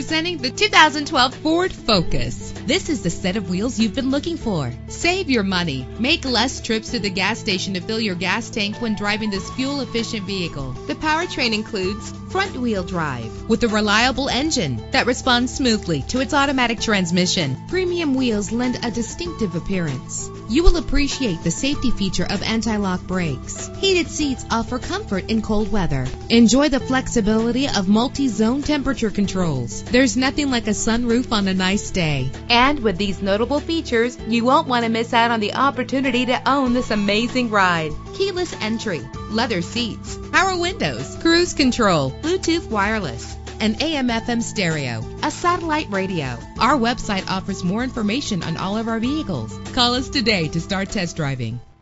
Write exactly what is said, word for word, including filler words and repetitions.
Presenting the two thousand twelve Ford Focus. This is the set of wheels you've been looking for. Save your money. Make less trips to the gas station to fill your gas tank when driving this fuel-efficient vehicle. The powertrain includes front-wheel drive with a reliable engine that responds smoothly to its automatic transmission. Premium wheels lend a distinctive appearance. You will appreciate the safety feature of anti-lock brakes. Heated seats offer comfort in cold weather. Enjoy the flexibility of multi-zone temperature controls. There's nothing like a sunroof on a nice day. And with these notable features, you won't want to miss out on the opportunity to own this amazing ride. Keyless entry, leather seats, power windows, cruise control, Bluetooth wireless, an A M F M stereo, a satellite radio. Our website offers more information on all of our vehicles. Call us today to start test driving.